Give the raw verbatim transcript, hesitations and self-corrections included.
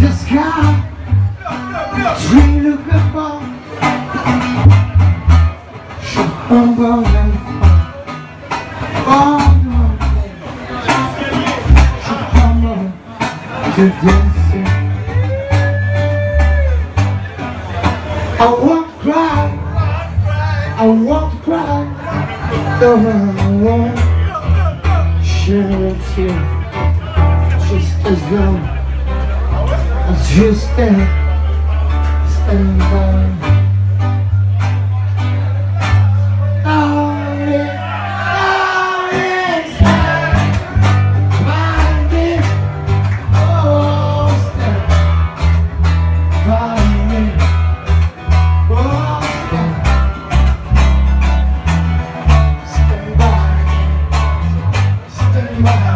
the sky, tree looking for, she humble and fun, she humble to dancing. I won't cry, I won't cry, no, I won't shed a tear, just as long as you stand, stand by. Darling, darling, stand by me. Oh, stand by me. Oh, stand, stand by me. Stand by me.